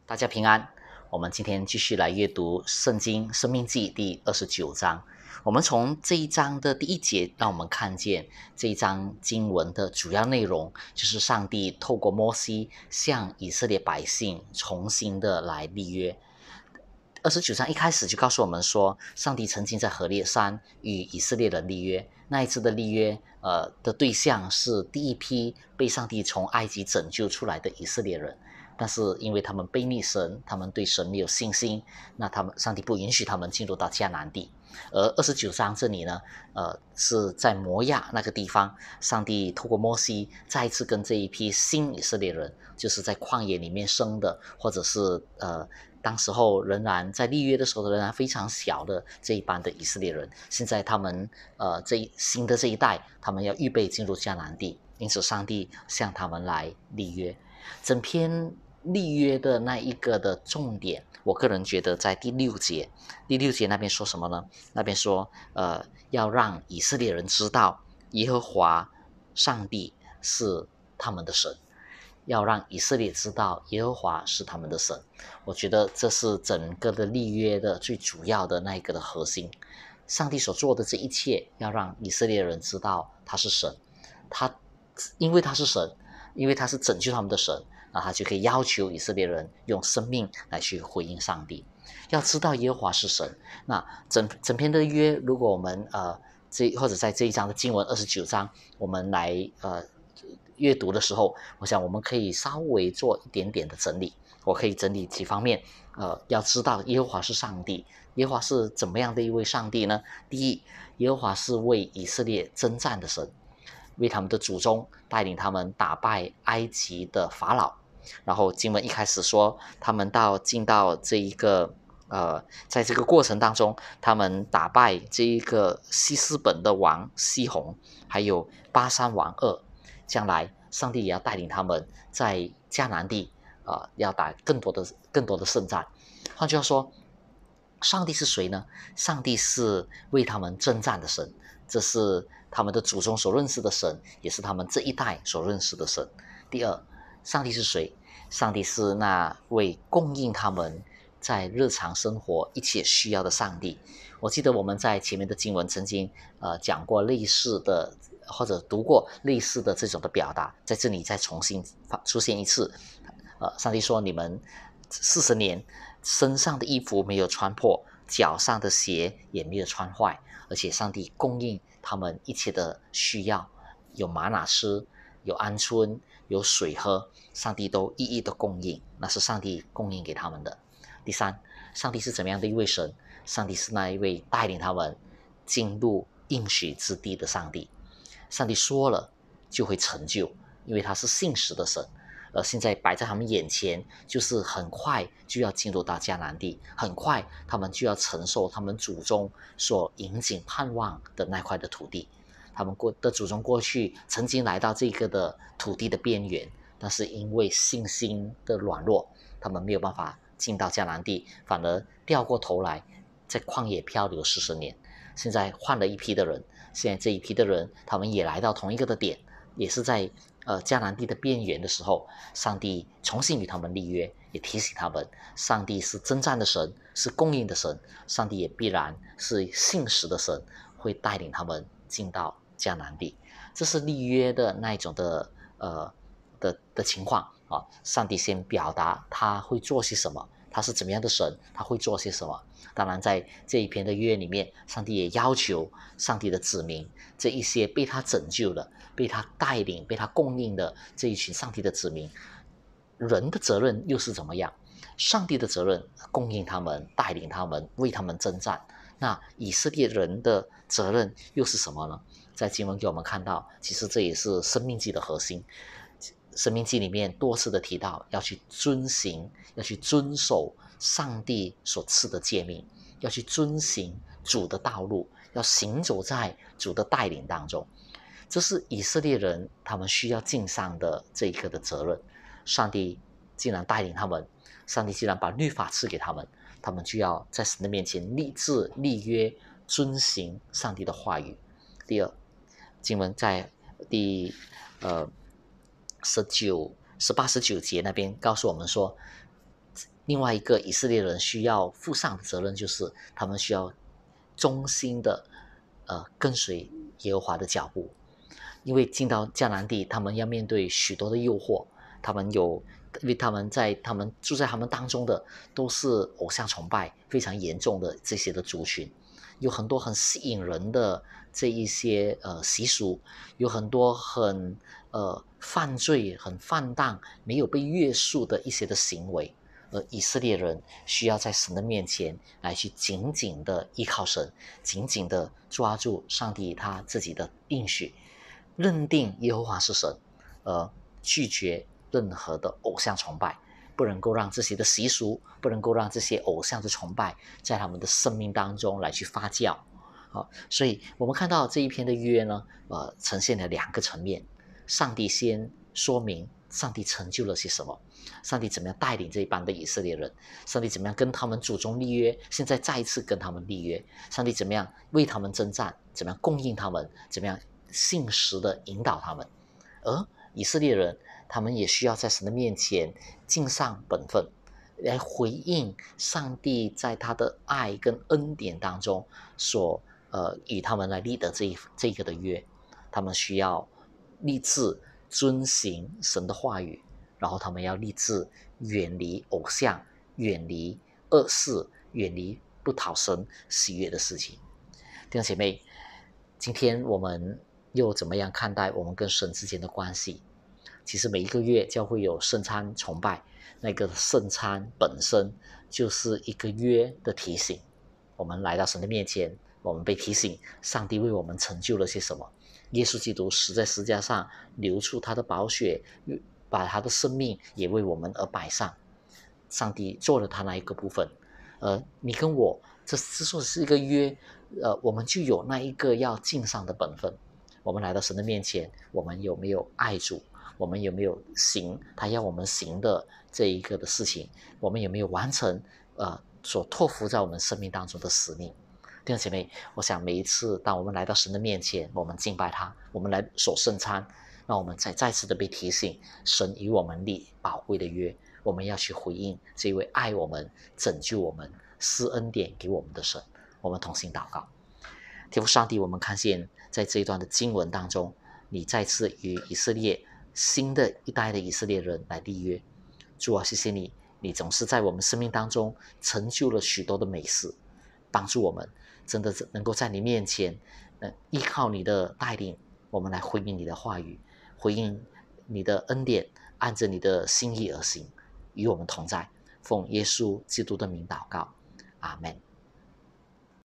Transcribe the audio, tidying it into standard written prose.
大家平安。我们今天继续来阅读圣经申命记第29章。我们从这一章的第一节，让我们看见这一章经文的主要内容，就是上帝透过摩西向以色列百姓重新的来立约。29章一开始就告诉我们说，上帝曾经在何烈山与以色列人立约。那一次的立约，的对象是第一批被上帝从埃及拯救出来的以色列人。但是因为他们背逆神，他们对神没有信心，那上帝不允许他们进入到迦南地。而29章这里呢，是在摩亚那个地方，上帝透过摩西再一次跟这一批新以色列人，就是在旷野里面生的，或者是当时候仍然在立约的时候仍然非常小的这一班的以色列人，现在他们新的这一代，他们要预备进入迦南地，因此上帝向他们来立约。整篇立约的那一个的重点，我个人觉得在第六节那边说什么呢？那边说要让以色列人知道耶和华上帝是他们的神，要让以色列知道耶和华是他们的神。我觉得这是整个的立约的最主要的那一个的核心。上帝所做的这一切，要让以色列人知道他是神，因为他是神，因为他是拯救他们的神，那他就可以要求以色列人用生命来去回应上帝。要知道耶和华是神。那整篇的约，如果我们或者在这一章的经文29章，我们来阅读的时候，我想我们可以稍微做一点点的整理。我可以整理几方面。要知道耶和华是上帝，耶和华是怎么样的一位上帝呢？第一，耶和华是为以色列征战的神，为他们的祖宗带领他们打败埃及的法老。然后经文一开始说，他们进到这一个在这个过程当中，他们打败这一个西斯本的王西宏，还有巴珊王噩。将来上帝也要带领他们在迦南地要打更多的胜战。换句话说，上帝是谁呢？上帝是为他们征战的神，这是他们的祖宗所认识的神，也是他们这一代所认识的神。第二，上帝是谁？上帝是那位供应他们在日常生活一切需要的上帝。我记得我们在前面的经文曾经讲过类似的，或者读过类似的这种的表达，在这里再重新出现一次。上帝说，你们40年身上的衣服没有穿破，脚上的鞋也没有穿坏，而且上帝供应他们一切的需要，有玛拿吃，有鹌鹑，有水喝，上帝都一一的供应，那是上帝供应给他们的。第三，上帝是怎么样的一位神？上帝是那一位带领他们进入应许之地的上帝。上帝说了就会成就，因为他是信实的神。而现在摆在他们眼前，就是很快就要进入到迦南地，很快他们就要承受他们祖宗所引颈盼望的那块的土地。他们的祖宗过去曾经来到这个的土地的边缘，但是因为信心的软弱，他们没有办法进到迦南地，反而掉过头来在旷野漂流40年。现在换了一批的人，现在这一批的人，他们也来到同一个的点，也是在迦南地的边缘的时候，上帝重新与他们立约，也提醒他们，上帝是征战的神，是供应的神，上帝也必然是信实的神，会带领他们进到迦南地。这是立约的那一种的情况啊。上帝先表达他会做些什么，他是怎么样的神，他会做些什么。当然在这一篇的约里面，上帝也要求上帝的子民，这一些被他拯救的，被他带领，被他供应的这一群上帝的子民，人的责任又是怎么样？上帝的责任供应他们，带领他们，为他们征战。那以色列人的责任又是什么呢？在经文给我们看到，其实这也是生命记的核心。生命记里面多次的提到，要去遵守上帝所赐的诫命，要去遵行主的道路，要行走在主的带领当中。这是以色列人他们需要尽上的这一个的责任。上帝既然带领他们，上帝既然把律法赐给他们，他们就要在神的面前立志立约，遵行上帝的话语。第二，经文在第18、19节那边告诉我们说， 另外一个以色列人需要负上的责任，就是他们需要忠心的跟随耶和华的脚步。因为进到迦南地，他们要面对许多的诱惑，因为他们住在他们当中的都是偶像崇拜非常严重的这些的族群，有很多很吸引人的这一些习俗，有很多很犯罪、很放荡、没有被约束的一些的行为。而以色列人需要在神的面前来去紧紧的依靠神，紧紧的抓住上帝他自己的应许，认定耶和华是神，拒绝任何的偶像崇拜，不能够让这些的习俗，不能够让这些偶像的崇拜在他们的生命当中来去发酵。所以我们看到这一篇的约呢，呈现了两个层面。上帝先说明上帝成就了些什么，上帝怎么样带领这一班的以色列人，上帝怎么样跟他们祖宗立约，现在再一次跟他们立约，上帝怎么样为他们征战，怎么样供应他们，怎么样信实的引导他们。而以色列人他们也需要在神的面前尽上本分，来回应上帝在他的爱跟恩典当中所与他们来立的这个的约。他们需要立志遵行神的话语，然后他们要立志远离偶像，远离恶事，远离不讨神喜悦的事情。弟兄姐妹，今天我们又怎么样看待我们跟神之间的关系？其实每一个月教会有圣餐崇拜，那个圣餐本身就是一个约的提醒。我们来到神的面前，我们被提醒上帝为我们成就了些什么。耶稣基督死在十字架上，流出他的宝血，把他的生命也为我们而摆上。上帝做了他那一个部分，你跟我这之所以是一个约，我们就有那一个要尽上的本分。我们来到神的面前，我们有没有爱主？我们有没有行他要我们行的这一个的事情？我们有没有完成所托付在我们生命当中的使命？弟兄姐妹，我想每一次当我们来到神的面前，我们敬拜他，我们来守圣餐，让我们再次的被提醒，神与我们立宝贵的约，我们要去回应这位爱我们、拯救我们、施恩典给我们的神。我们同心祷告。天父上帝，我们看见在这一段的经文当中，你再次与以色列新的一代的以色列人来立约。主啊，谢谢你，你总是在我们生命当中成就了许多的美事，帮助我们真的能够在你面前依靠你的带领，我们来回应你的话语，回应你的恩典，按着你的心意而行，与我们同在。奉耶稣基督的名祷告，阿们。